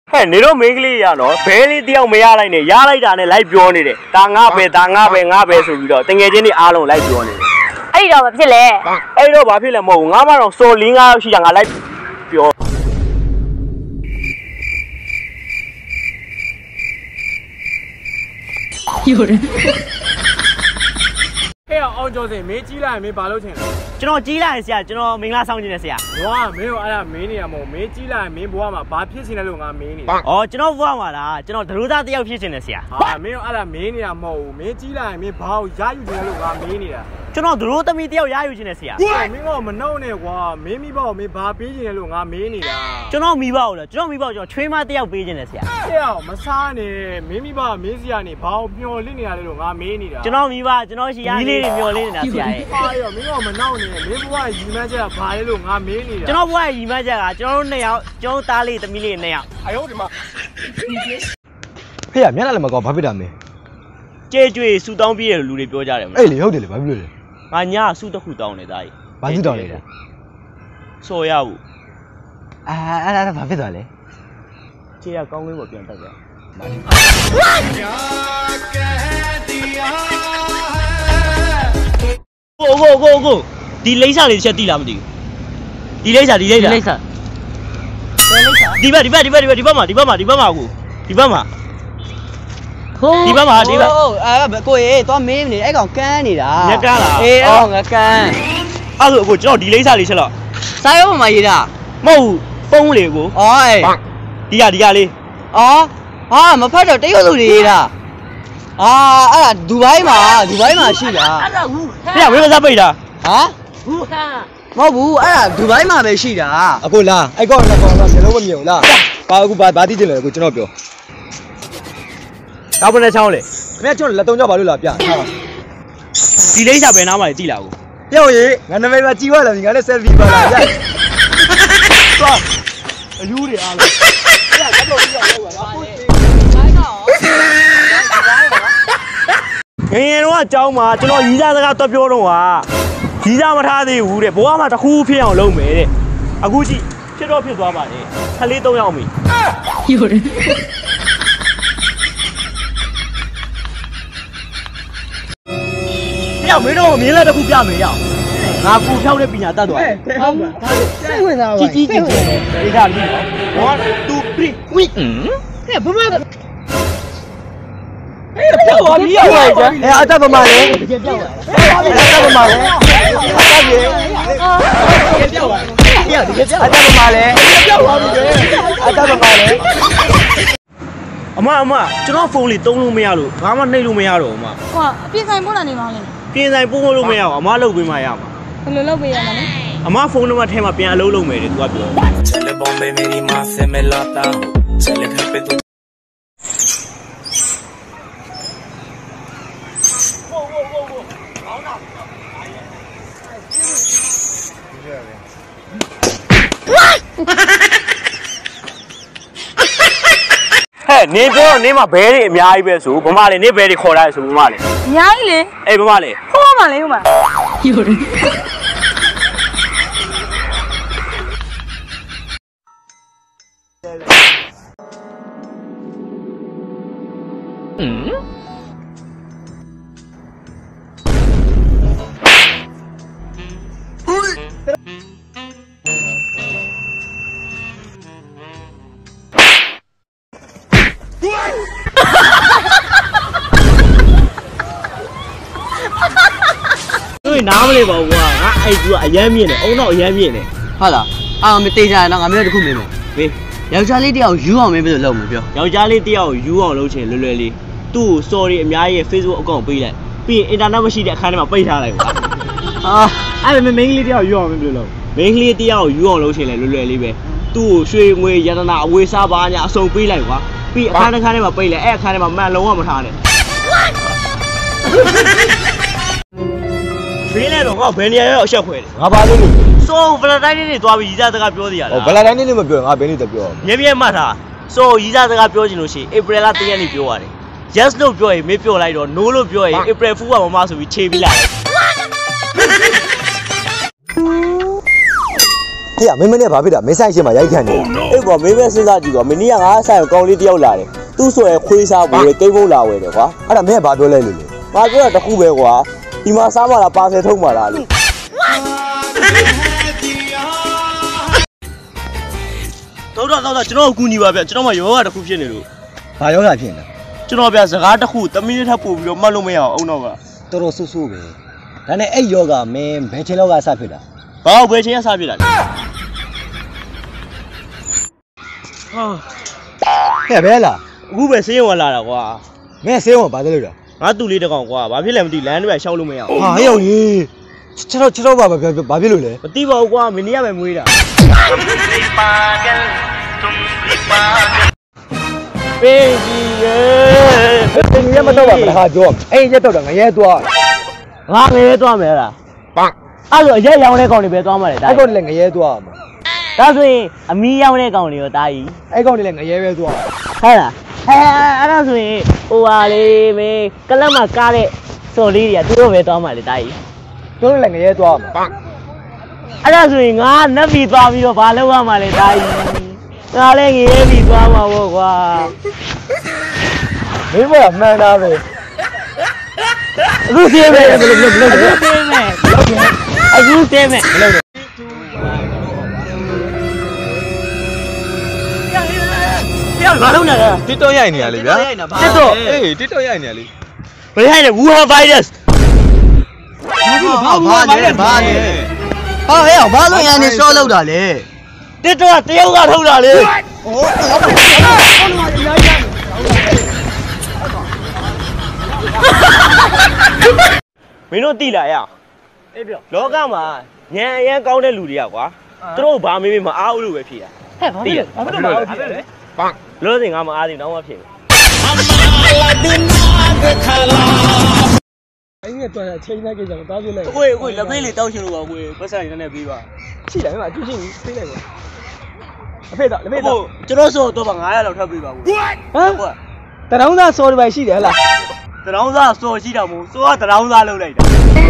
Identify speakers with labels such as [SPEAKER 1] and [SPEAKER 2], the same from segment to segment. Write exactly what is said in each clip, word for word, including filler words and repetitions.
[SPEAKER 1] Hey, Nero Mingli, no, Belly the Omayala in a Yala and a light beyond it. Tangape, Tangape, Nabe, so you don't think any alone like beyond it.
[SPEAKER 2] I don't know,
[SPEAKER 1] I know Bapilla Mo, Nama, so Linga, she young like pure. Here, all Jose, Mejila, and me Balotin. General Gila is ya, General Mingla sound in a sia. Wow, Mio Ala Mania, Mejila, and me Buama, Bapis in a lunga mania. Oh, General Buama, General Druda, the office in a sia. Ah, Mio Ala Mania, Mo, Mejila, and me Pau, Yayu, the mania. General Druda Media, Yayu in a sia. Mingo, Manone, wa, Mimi Bow, me Babi in a lunga mania. General Mibo, General Mibo, your Trima, the business. Yeah, Masani, Mimi Ba, Miziani, Pau, Pio Linia, lunga mania. General Miba, General Shiani. You're living in a fire. You know why you imagine John Nail, John Tally, the millionaire. I owed him up. Here, Yanamago, Pavidame. J J, so don't be a Lulu Boja. Hey, hold it, my blue. Mania, suit who down it. I. But you don't. So, yeah. I have a Pavidale. Chia going with your brother. Go, go, go, go. Delay sa is Delay sa, delay sa. Delay sa. Diba, diba, diba, diba, diba, diba, diba, diba, diba. Diba, diba.
[SPEAKER 3] Oh, ah, cô ấy, tôi mềm này, ấy còn can này đã.
[SPEAKER 1] Nhắc can là.
[SPEAKER 3] Ê, ông ngắt can.
[SPEAKER 1] À, rồi, cho delay sa đi chứ lo.
[SPEAKER 3] Sao không mà gì đã?
[SPEAKER 1] Mau, bông liền của.
[SPEAKER 3] Ôi.
[SPEAKER 1] Đi ra, đi ra đi.
[SPEAKER 3] Ờ, à, mà phát được tí có gì đã? À, à, Dubai mà, Dubai mà xí đã.
[SPEAKER 1] Thế à, bây giờ bây giờ.
[SPEAKER 3] Hả? Mau bù, à, Dubai mà về xí đã.
[SPEAKER 4] À, cô là, ai con là con là sẽ lâu hơn nhiều là. Ba cô ba ba đi trên này, cô cho nó biểu.
[SPEAKER 1] Đâu bên này sao vậy?
[SPEAKER 4] Mẹ cho là tôi cho bà luôn là bia.
[SPEAKER 1] Đi lấy sao bên nào mà đi nào?
[SPEAKER 4] Yêu gì? Ngày nay mày mà chi quá là mình ngày nay selfie bà là.
[SPEAKER 1] Sao? Lưu đi à. Nghe nó cháu mà cho nó ý ra ra tập vô đâu à? Ý ra mà tha thì u đấy, bố mà ta khu phiền ở lâu mấy đấy. À cú chị, chết đó phiền quá bà đấy. Thằng lấy tông nhau mình. Yêu đấy. Nhà mấy đâu miếng là ta khu phiền mấy nhau. À khu theo đấy bị nhà ta đuổi.
[SPEAKER 3] Không, không phải nào vậy?
[SPEAKER 1] Chị chị chị. Đi ra đi. One, two, three. Ui.
[SPEAKER 3] Thế bố má.
[SPEAKER 1] Ê, đi à vậy chứ?
[SPEAKER 4] Ê, ở đâu mà đấy? Ở đâu mà đấy? Ở đâu gì? Ở đâu mà đấy? Ở đâu mà đấy?
[SPEAKER 1] Amma, amma, cho nó phone liền tung luôn mày luôn, ngắm mà này luôn mày rồi mà.
[SPEAKER 2] Wow, biết sai bố là gì mà lên?
[SPEAKER 1] Biết sai bố luôn mày à? Amma lâu bên mày à?
[SPEAKER 2] Lâu lâu bây giờ này.
[SPEAKER 1] Amma phone nó mà thêm mà bên lâu lâu mày đấy, tôi biết.
[SPEAKER 5] चले बॉम्बे मेरी माँ से मैं लाता हूँ चले घर पे तू
[SPEAKER 1] Hey, nè bữa nè mà bé đi, mày ai bé số, bố má lên nè bé đi khỏi lại số bố má lên.
[SPEAKER 2] Nhái lên.
[SPEAKER 1] Ê bố má lên.
[SPEAKER 2] Không mà lên không mà. Yêu đấy.
[SPEAKER 1] Ừ. Tôi nào lên bảo qua, ai vừa ai dám miên này, ông nào dám miên này.
[SPEAKER 3] Hả là? À, mình tê ra, nó ngắm được không mình? Vì, giáo gia lý điều dữ không mình bây giờ lâu mà biểu.
[SPEAKER 1] Giáo gia lý điều dữ không lâu chứ, lười lười đi. Tu sorry em nhái về Facebook account bây giờ, bây internet mà xí đẹp khai mà bây ra lại quá. À, ai mình mình lý điều dữ không mình bây giờ lâu. Mình lý điều dữ không lâu chứ lại lười lười đi về. Tu suy người gia đình nào quê xa ba nhà sâu bây lại quá. Bây khai này khai này mà bây lại, khai này mà mang lâu mà thà này. Phía này nó có bên này ở sau quê.
[SPEAKER 4] Ngã ba luôn.
[SPEAKER 1] So Valentine này tôi bây giờ tôiပြောgì à?
[SPEAKER 4] Oh, Valentine này mà biểu, ngã bên này tập biểu.
[SPEAKER 1] Nhớ nhớ mà thà. So bây giờ tôiပြောgì nữa chứ? April là tiền này biểu à? Yes lo biểu ấy, mấy biểu lại rồi, no lo biểu ấy, April phụ vào mà số bị chế bị lại.
[SPEAKER 4] Thế à, mấy mấy này bảo biết à, mấy sai chứ mà dạy khen này. Ê,
[SPEAKER 1] ကွာမင်းပဲစဉ်းစားကြည့်ကွာမင်းကြီးကငါဆိုင်ကိုကောင်းလေးတယောက်လာတယ်သူ့ဆိုရဲခွေးစားဘူးလေကိန်းမုတ်လာဝယ်တယ်ကွာအဲ့ဒါမင်းကဘာပြောလဲလို့လဲငါပြောတာတခုပဲကွာဒီမှာစားမှလားပါဆယ်ထုတ်မှလားလို့တော့တော့တော့ကျွန်တော်အကူညီပါဗျကျွန်တော်မှယောဂတစ်ခုဖြစ်နေလို့ဘာယောဂဖြစ်နေကျွန်တော်ဗျစကားတစ်ခုတမီးထပ်ပို့ပြီးတော့မှတ်လို့မရအောင်အုံတော့ကတော်တော်ဆူဆူပဲဒါနဲ့အဲ့ယောဂမင်းဘယ်ချိန်လောက်ကစဖြစ်တာဘာဘယ်ချိန်ကစဖြစ်တာလဲဟာဟဲ့ဘယ်လားအခုပဲဆေးရုံကလာတာကွာမင်းဆေးရုံကဘာလုပ်လို့လဲငါတူလေးတကောင်ကွာဘာဖြစ်လဲမသိလမ်းတွေရှောက်လို့မရအောင်ဟာဟဲ့ရောက်ကြီးခြေတော့ခြေတော့ဘာဘာဖြစ်လို့လဲမသိပါဘူးကွာမင်းကြီးကပဲမွေးတာပေးကြီးရေတင်းရမတော့ပါမလားကြောအဲ့ရက်တော့ငရဲသွားငါငရဲသွားမယ်လားပန်းအဲ့လိုအရက်ရောင်းတဲ့ကောင်တွေပဲသွားမှာလေအဲ့ကောင်တွေလည်းငရဲသွားမှာဒါဆိုရင်အမီးရောင်းတဲ့ကောင်တွေရောတာကြီးအဲ့ကောင်တွေလည်းငရဲပဲသွားဟုတ်လားအဲအဲ့ဒါဆိုရင်ဟိုဟာလေးမင်းကလပ်မှာကားတဲ့စော်လေးတွေကသူတို့ပဲသွားမှာလေတာကြီးသူတို့လည်းငရဲသွားမှာပန်းအဲ့ဒါဆိုရင်ငါနတ်ပြည်သွားပြီးတော့ဘာလုပ်ရမှာလဲတာကြီးငါလည်းငရဲပြည်သွားမှာပေါ့ကွာမင်းကမှန်တာပဲအခုသေးမယ်ဘယ်လိုလုပ်လဲအခုသေးမယ်အခုသေးမယ်မလုပ်နဲ့ပြောဘာလုပ်နေလဲတစ်တော့ရိုက်နေရလေဗျာတစ်တော့အေးတစ်တော့ရိုက်နေရလေဘယ်ရိုက်လဲဝူဟာဗိုင်းရပ်စ်ဘာဘာလဲဘာလဲဟာဟဲ့ဘာလို့ရနေရှော့လောက်တာလဲတစ်တော့တယောက်ကထုတ်တာလေဟိုမင်းတို့တိလာရအေးပြောလောကမှာညံအရန်ကောင်းတဲ့လူတွေကကွာသူတို့ဘာမေးမေးမအားဘူးလို့ပဲဖြေတာဟဲ့ဘာဖြစ်လဲဘာဖြစ်လဲဘာဖြစ်လဲပန်းလို့စင်ငါမအားသေးတော့မှဖြေမယ်အဲ့ဒီတော့ချိန်လိုက်ကြကြတော့ပြလိုက်ကိုယ်ကိုယ်လက်ဖေးလေးတောက်ချင်လို့ပါကိုယ်ပတ်စံရနေပြီးပါရှိတယ်မအကျူးချင်းဖေးလိုက်ပါအဖေတော့လက်ဖေးတော့ကျွန်တော်ဆိုတော့ငါးရာလောက်ထပ်ပြီးပါကိုဟမ်ကွာတရောင်းသားစော်တွေပဲရှိတယ်ဟလားတရောင်းသားစော်ရှိတော့မို့စော်ကတရောင်းသားလုပ်လိုက်တာ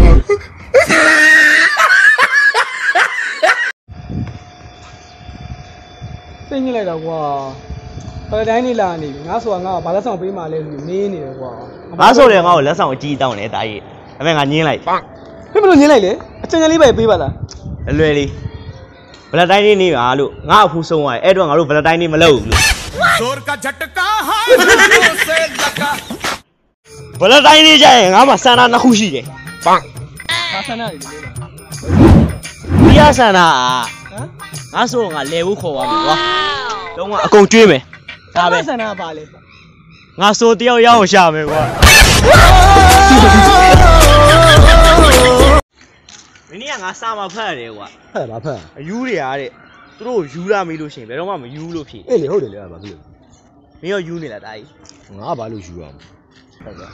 [SPEAKER 1] စိတ်ညစ်လိုက်တော့ကွာပရတိုင်းနေလာနေပြီငါဆိုတာငါကဘာလက်ဆောင်ပေးမှလဲလို့နေနေတယ်ကွာငါဆိုတယ်ငါ့ကိုလက်ဆောင်အကြီးတောင်းတယ်တာကြီးဒါပေမဲ့ငါညင်းလိုက်ပန်းဘယ်လိုညင်းလိုက်လဲအချင်ချင်လေးပဲပေးပါလားအလွယ်လေးဘလက်တိုင်းနေနေပါလို့ငါအဖူးဆုံးသွားတယ်အဲ့တော့ငါတို့ဘလက်တိုင်းနေမလုပ်ဘူးလို့ဇော်ကझटका है से लगाဘလက်တိုင်းနေကြရင်ငါမှစန္ဒာနှစ်ခုရှိတယ်ပန်းဘာစန္ဒာလဲဒီရစန္ဒာဟမ်ငါဆိုငါလဲဖို့ခေါ်ပါမယ်ကွာတော့ကအကုန်ကျွေးမယ်ဒါပဲစန္ဒာပါလေငါဆိုတယောက်ရအောင်ရှာမယ်ကွာမင်းကငါစာမဖတ်ရတယ်ကွာဖတ်ပါဖတ်အယူတွေကတဲ့သူတို့ယူလာမေးလို့ရှိရင်ဘယ်တော့မှမယူလို့ဖြစ်အေးလေဟုတ်တယ်လေဘာဖြစ်လို့မင်းရောယူနေလားတာကြီးငါဘာလို့ယူရမလဲဟုတ်ကဲ့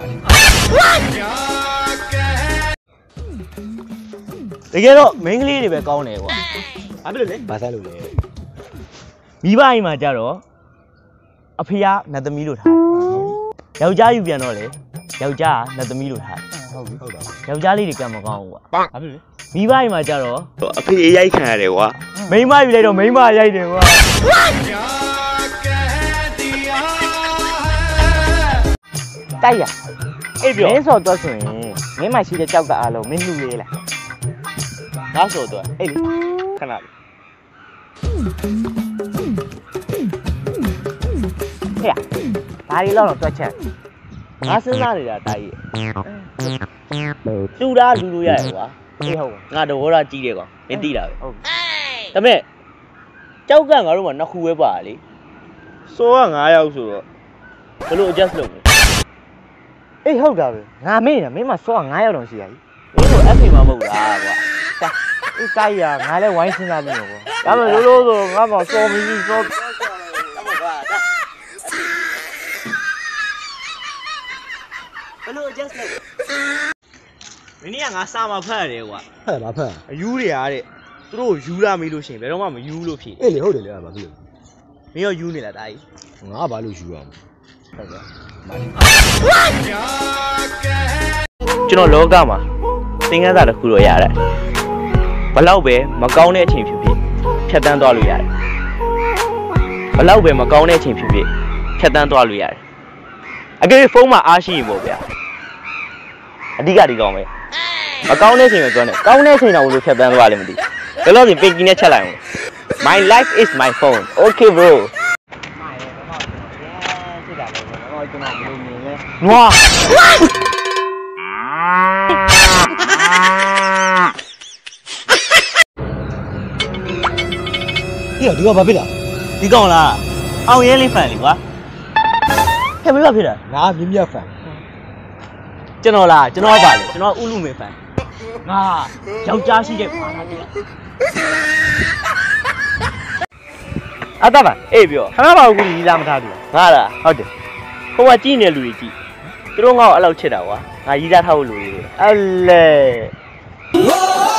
[SPEAKER 1] တကယ်တော့မိန်းကလေးတွေပဲကောင်းတယ်ကွာဘာဖြစ်လို့လဲဘာဆိုင်လို့လဲမိဘအိမ်မှာကြတော့အဖေကနတ်သမီးလို့ထားယောက်ျားယူပြန်တော့လေယောက်ျားကနတ်သမီးလို့ထားဟုတ်ပြီဟုတ်တာယောက်ျားလေးတွေကမကောင်းဘူးကွာဘာဖြစ်လဲမိဘအိမ်မှာကြတော့အဖေရိုက်ခံရတယ်ကွာမိန်းမယူလိုက်တော့မိန်းမရိုက်တယ်ကွာတိုက်ရအေးပြောမင်းစော်တော့ဆိုရင်မင်းမရှိတဲ့ကြောက်ကအားလုံးမင်းလူလေးလားငါစော်တော့အေးလေခဏလေးဟဲ့ဘာဒီလောက်တော့တွက်ချက်ငါစဉ်းစားနေတာတာကြီးလူသားလူလို့ရတယ်ကွာအေးဟုတ်ငါတော့ဟောတာကြီးတယ်ကွာမင်းသိတာပဲဟုတ်ဒါပေမဲ့ကြောက်ကငါတို့ကနှစ်ခုပဲပါလေစောကငါးယောက်ဆိုတော့ဘယ်လို adjust လုပ်လဲအေးဟုတ်တာပဲငါမေးနေတာမင်းမစောကငါးယောက်တောင်ရှိရည်မင်းတို့ F မှာမဟုတ်လားကွာအေးတိုက်ရငါလည်းဝိုင်းစဉ်းစားနေတော့ကွာဒါပေမဲ့လို့လို့ဆိုငါမှစောမီးစောဘယ်လို adjust လုပ်မင်းကငါစာမဖတ်ရတယ်ကွာဖတ်ပါဖတ်အယူတွေကတဲ့သူတို့ယူလာမေးလို့ရှိရင်ဘယ်တော့မှမယူလို့ဖြစ်အေးလေဟုတ်တယ်လေဘာဖြစ်လို့မင်းရောယူနေလားတာကြီးငါဘာလို့ယူရမလဲဟုတ်ကဲ့ကျွန်တော်လောကမှာသင်ခန်းစာတစ်ခုတော့ရတယ်ဘလောက်ပဲမကောင်းတဲ့အချိန်ဖြစ်ဖြစ်ဖြတ်တန်းသွားလို့ရတယ်ဘလောက်ပဲမကောင်းတဲ့အချိန်ဖြစ်ဖြစ်ဖြတ်တန်းသွားလို့ရတယ်အကယ်ဖုန်းမှာအားရှိရင်ပေါ့ဗျာအဓိကဒီကောင်းပဲမကောင်းတဲ့အချိန်ပဲပြောနေကောင်းတဲ့အချိန်တော့ဘယ်လိုဖြတ်တန်းသွားလဲမသိဘူးလောလောဆယ်ပင်ကင်းနဲ့ချက်လိုက်အောင် My life is my phone okay bro နွား
[SPEAKER 4] ဟေ့ဒီကဘာဖြစ်လဲ
[SPEAKER 1] ဒီကောင်လားအောင်ရဲလေးဖန်လေကွာဟဲ့ဘယ်လိုဖြစ်တာ
[SPEAKER 4] ငါမြင့်မြတ်ဖန်
[SPEAKER 1] ကျွန်တော်လားကျွန်တော်ပါလေကျွန်တော်ဥလူမေဖန်ငါယောက်ျားရှိတဲ့ဘာသာတရားအတားပါအေးပြောခဏပါဘူးကြီးလာမထားဘူးငါလားဟုတ်တယ်ဟိုကကြည့်နေလူတွေကြည့်သူတို့ငါ့ကိုအဲ့လောက်ချစ်တာကွာငါရီးသားထားဖို့လူတွေအဲ့လေ